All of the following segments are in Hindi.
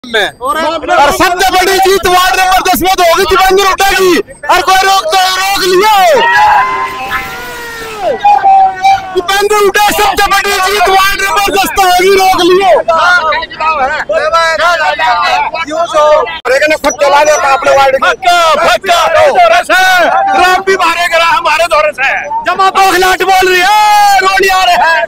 और सबसे बड़ी जीत वार्ड नंबर 10 में तो होगी दीपेंद्र हुड्डा की। और कोई रोक लियो दीपेंद्र हुड्डा सबसे बड़ी जीत वार्ड नंबर 10 तो होगी, रोक लियो। अपने वार्ड भी मारेगा हमारे दौरे से जमा बौखलाहट बोल रही है, रोड आ रहे हैं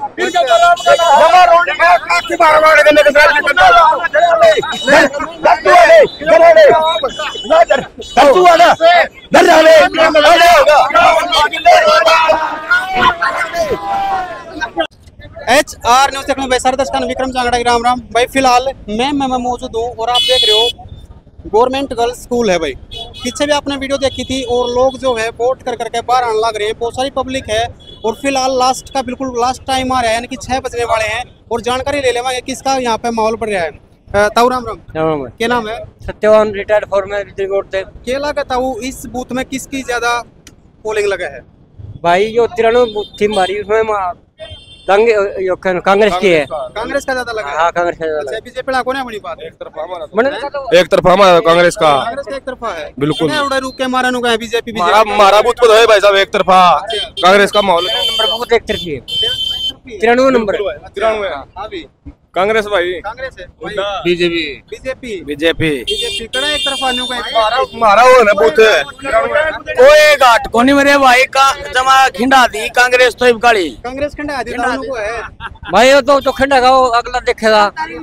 HR न्यूज़ देखने भाई दर्शक विक्रम चांगड़ा की राम राम भाई। फिलहाल मैं मौजूद हूँ और आप देख रहे हो गवर्नमेंट गर्ल्स स्कूल है भाई। पीछे भी आपने वीडियो देखी थी और लोग जो है वोट कर करके बाहर आने लग रहे हैं, बहुत सारी पब्लिक है। और फिलहाल लास्ट का बिल्कुल लास्ट टाइम आ रहा है, यानी कि 6 बजने वाले हैं और जानकारी ले लेंगे किसका यहाँ पे माहौल बढ़ रहा है। ताऊ राम राम, क्या नाम है? सत्यवान रिटायर्ड फॉरमैन क्या लगा ताऊ इस बूथ में किसकी ज्यादा पोलिंग लगा है? भाई जो 93 थी हमारी उसमें कांग्रेस की है। कांग्रेस का ज्यादा लगा है? हाँ कांग्रेस का ज्यादा लगा। बीजेपी पे कौन है बड़ी बात? एक तरफा हमारा कांग्रेस का एक तरफा है बिल्कुल। रुक के मारा नुका है बीजेपी हमारा बूथ तो है भाई साहब एक तरफा कांग्रेस का माहौल। नंबर बहुत एक तरफी है, 93 नंबर 93 कांग्रेस भाई। कांग्रेस है बीजेपी कड़ा एक तरफा हमारा वो ना बूथ कोई घाट कोनी मेरे भाई का जमा खिंडा दी कांग्रेस तो काली कांग्रेस खंडा दी को है भाई। वो तो खंडा का वो अगला देखेगा।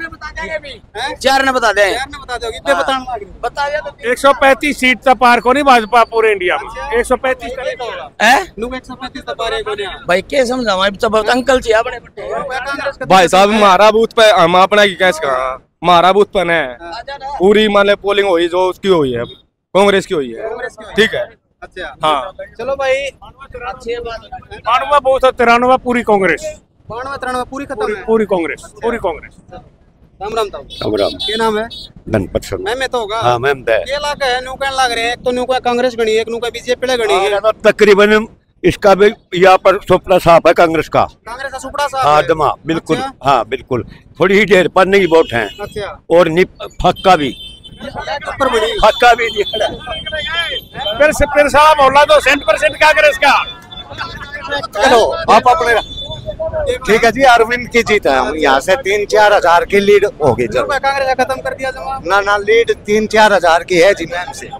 4 ने बता दे बता 135 सीट तक पार को नहीं भाजपा पूरे इंडिया में 135 भाई के समझावा अंकल जी अपने भाई साहब हमारा बूथ पे हम अपना की कैसे कहा हमारा बूथ पे है पूरी मान पोलिंग हुई जो उसकी हुई है कांग्रेस की हुई है, ठीक है। अच्छा हाँ चलो भाई। 92 बूथ 93 पूरी कांग्रेस 92 पूरी खत्म है पूरी कांग्रेस राम राम ताऊ। राम राम। क्या नाम है? गणपत शर्मा। मैं तो होगा। हाँ मैम दे ये लाग है न्यू कहने लग रहे हैं, एक तो न्यू का कांग्रेस गणी है, एक न्यू का बीजेपी गणी है। तकरीबन इसका भी यहाँ पर सुपड़ा साहब है कांग्रेस का सुपड़ा साहब। हाँ दमा बिल्कुल। अच्छा? हाँ बिल्कुल थोड़ी ही देर पढ़ने की वोट है। अच्छा और फक्का भी फिर साहब मोहल्ला तो 100% कांग्रेस का। चलो आप अपने ठीक है जी। अरविंद की जीत है, यहाँ से 3-4 हजार की लीड होगी। कांग्रेस खत्म कर दिया जमा ना लीड 3-4 हजार की है जी मैम से।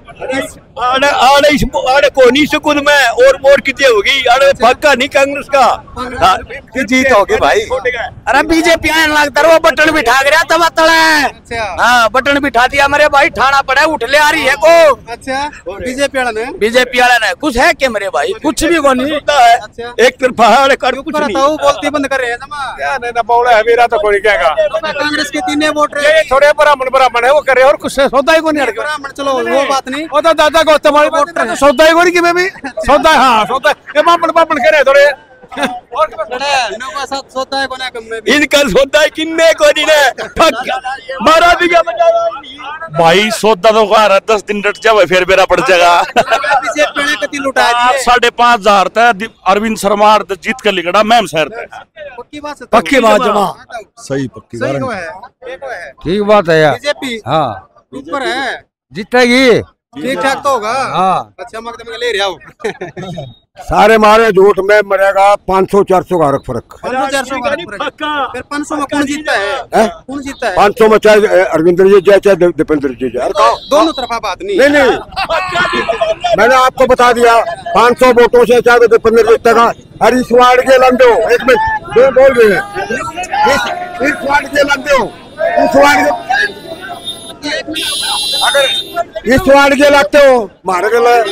आड़े कोनी स्कूल में और वोट कितनी होगी? अरे पक्का नहीं कांग्रेस का जीत होगी भाई। अरे बीजेपी आने लगता वो बटन बिठा गया तब तले। हाँ बटन बिठा दिया मेरे भाई, ठाना पड़ा उठ ले आ रही है को। अच्छा बीजेपी वाला ने कुछ है क्या मेरे भाई? कुछ भी को नहीं है। अच्छा एक तरफा कुछ नहीं बोलती बंद कर रहे हैं जमा क्या नहीं बोला है मेरा तो कोई क्या कांग्रेस के 3 वोट थोड़े ब्राह्मण है वो करे और कुछ सौदा ही को नहीं ब्राह्मण। चलो वो बात नहीं, वो तो दादा को सौदा ही को नहीं कि मैं भी सौदा। हाँ सौदा ये बापन करे थोड़े इनका सौदा किन्ने को मारा भी क्या भाई सौदा तो 10 दिन डट जावे फिर मेरा पड़ जाएगा। 5,500 तक अरविंद शर्मा जीत कर लिखड़ा मैम सर पक्की बात जमा सही पक्की ठीक बात है यार। बीजेपी हाँ ऊपर है जीतेगी, ठीक ठाक तो होगा। हाँ अच्छा मकदमे ले रहा हूँ सारे मारे झूठ में मरेगा 500-400 का फर्क। 500-400 फिर 500 में कौन जीतता है? कौन जीतता है? 500 में चाहे अरविंदर जी जाए चाहे दीपेंद्र जी जाए, दोनों तरफा बात नहीं। नहीं मैंने आपको बता दिया 500 वोटों से चाहे दीपेंद्र जीतेगा। हरीश वार्ड के लंदे हो एक मिनट दो बोल रहे हैं इस वार्ड के लंदे हो इस वार्ड अगर इस वार्ड के लगते हो मारे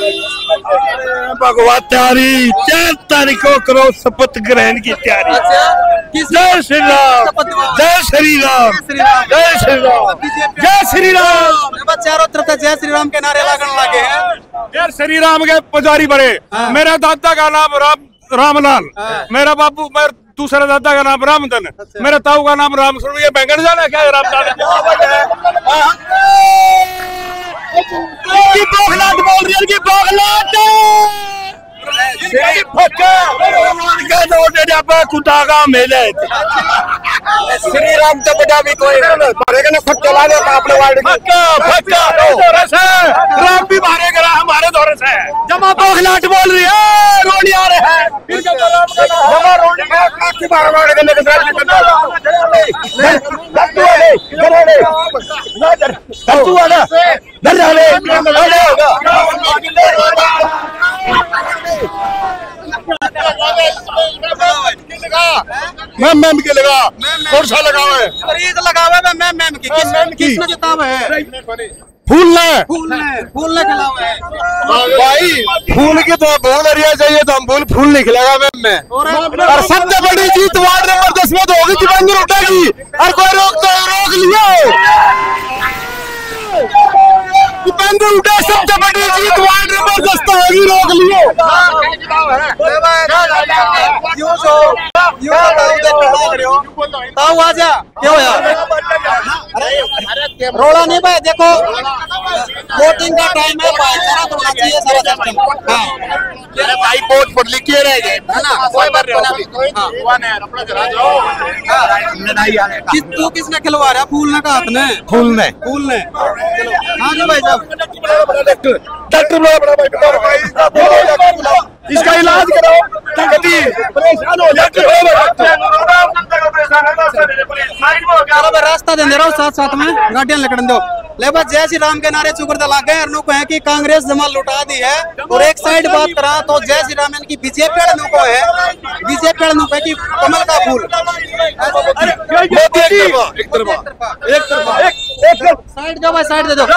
भगवान तैयारी 4 तारीख को करो शपथ ग्रहण की तैयारी। जय श्री राम जय श्री राम जय श्री राम जय श्री राम। चारों तरफ जय श्री राम के नारे लगने लगे हैं। जय श्री राम के पुजारी बड़े। मेरा दादा का नाम रामलाल, मेरा बापू दूसरा दादा का नाम रामधन, मेरे ताऊ का नाम राम सुन। ये बैंगन जाना क्या है रामदान की बोखलाट बोल रही है कि बोखलाट कुटागा मेले श्री राम तो बड़ा भी कोई ने सब चला देता अपने वार्ड में। राम भी मारे गया हमारे दौरे से जमा बौखलाहट बोल रही है, रोनी आ रहे हैं जमा रोड में काफी बार वार्ड के लेकर मैम के लगा कौन सा लगा हुआ है? खरीद लगा हुआ है मैम की किसने किताब है? फूल ने फूल ने खिला हुआ है भाई, फूल की तो बहुत एरिया चाहिए तो हम फूल नहीं खिलाएगा मैम में। और सबसे बड़ी जीत वार्ड नंबर 10 में तो होगी दीपेंद्र हुड्डा की, और कोई रोक लियो। दीपेंद्र हुड्डा सबसे बड़ी जीत वार्ड नंबर 10 तो होगी, रोक लियो। आजा क्यों यार रोला नहीं भाई, देखो वोटिंग का टाइम है, भाईचारा होना चाहिए सारा सिस्टम। भाई वोट पढ़ लिख के रह गए है ना, तू किसने खिलवा रहा? फूल ने का हाथ ने? फूल ने चलो हाँ जी भाई साहब, डॉक्टर इसका इलाज कराओ, परेशान हो जाते हो। चलो भाई रास्ता दे रहा हूँ, साथ साथ में गाड़ियां लकड़न दो। ले बस जय श्री राम के नारे चुकर लग गए, को है कि कांग्रेस जमा लुटा दी है। और एक साइड बात करा तो जय श्री राम की बीजेपी को है, बीजेपी है कि कमल का फूल। साइड जाओ भाई, साइड दे दो।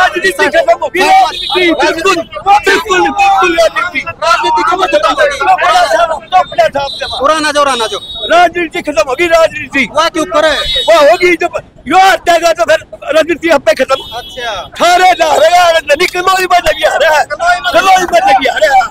पुराना जो राजनीति खत्म होगी, राजनीति वहाँ क्यों करे? वो होगी जब यो हटेगा तो फिर राजनीति अब पे खत्म। अच्छा थारे जा रहे हैं नहीं, कलोई में लगी आ रहा है, कलोई में लगी आ रहा है,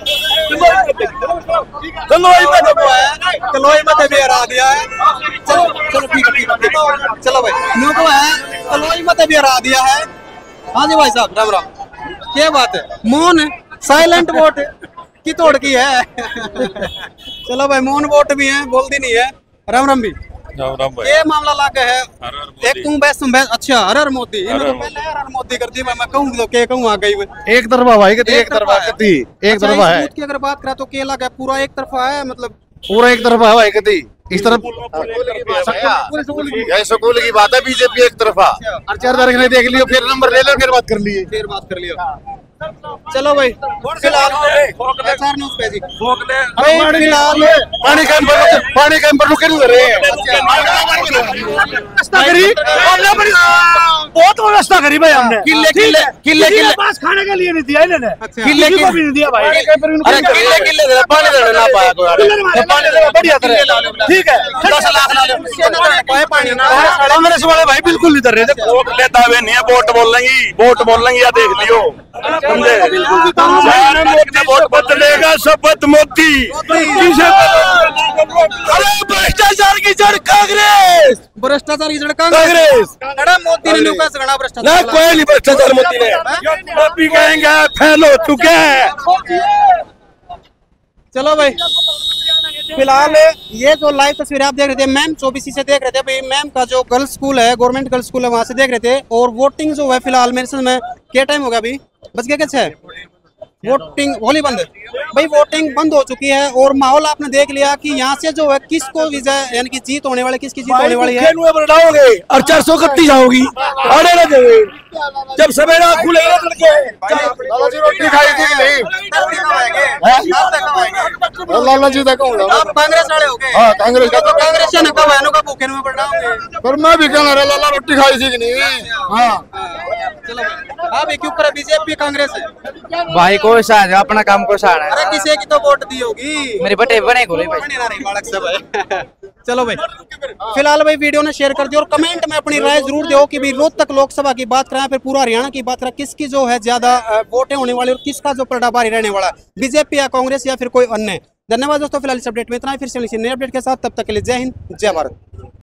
कलोई में भी हरा दिया है। चलो चलो ठीक है चलो भाई, न्यू को है कलोई मत भी हरा दिया है। हाँ जी भाई साहब राम राम, क्या बात है? मौन है, साइलेंट वोट की तोड़ की है। चलो भाई मौन वोट भी है, बोलती नहीं है। राम राम भी ये मामला लागे है, एक तुम बेस्ट अच्छा हर मोदी पहले हर मोदी कर दी, मैं कहूँ तो के कहूँ आ गई एक तरफा भाई, एक तरफा है। की अगर बात करा तो के लगा पूरा एक तरफा है, मतलब पूरा एक तरफा है कभी इस तरफ स्कूल की बात है, बीजेपी एक तरफा। चार तारीख ने देख लियो, फिर नंबर ले लो, फिर बात कर लियो। चलो भाई फिलहाल SR न्यूज़ पे जी फिलहाल पानी कैंपर रुके नहीं रहे हैं। बहुत व्यवस्था करी भाई हमने, किले पास खाने के लिए नहीं दिया इन्होंने, किले को भी नहीं दिया भाई। अरे किले पानी देने ना पाया कोई, पानी देना बढ़िया तरह ठीक है। 10 लाख ला पानी कांग्रेस वाले भाई बिल्कुल नहीं कर रहे थे, वोट लेता हुए नहीं है, वोट बोल लेंगी या देख लियो। वोट बदलेगा शपथ मोदी। अरे भ्रष्टाचार की जड़ कांग्रेस, भ्रष्टाचार की जड़ कांग्रेस। अरे मोदी ने नुका सगड़ा भ्रष्टाचार, कोई नहीं भ्रष्टाचार मोदी ने मोदी कहेंगे फेल हो चुके हैं। चलो भाई फिलहाल ये जो लाइव तस्वीर आप देख रहे थे मैम 24 से देख रहे थे भाई, मैम का जो गर्ल्स स्कूल है, गवर्नमेंट गर्ल्स स्कूल है, वहां से देख रहे थे। और वोटिंग जो है फिलहाल मेरे साथ में क्या टाइम होगा अभी, बच गया क्या है? वोटिंग होली बंद भाई, वोटिंग बंद हो चुकी है। और माहौल आपने देख लिया कि यहाँ से जो है किसको विजय यानी कि जीत होने वाली, किसकी जीत होने वाली है। बढ़ाओगे और 431 जाओगी, अरे ना देवे जब सवेरा खुलेगा लड़के रोटी खाई थी नहीं लाला जी देखो आप कांग्रेस वाले हो गए? हाँ कांग्रेस का, तो कांग्रेस ने कब है का भूखे में पड़ रहा पर मैं भी कहना रहा लाला रोटी खाई थी कि नहीं। हाँ चलो आप क्यों करे बीजेपी कांग्रेस है भाई को सा अपना काम को सा है। अरे किसी की तो वोट दी होगी, मेरे बटे बने को भाई बने ना रही बालक सब है। चलो भाई फिलहाल भाई वीडियो ने शेयर कर दिया और कमेंट में अपनी राय जरूर दो कि भाई रोहतक लोकसभा की बात करें फिर पूरा हरियाणा की बात करें, किसकी जो है ज्यादा वोटें होने वाली और किसका जो पलटाभारी रहने वाला, बीजेपी या कांग्रेस या फिर कोई अन्य। धन्यवाद दोस्तों, फिलहाल इस अपडेट में इतना ही, फिर से नए अपडेट के साथ, तब तक के लिए जय हिंद जय भारत।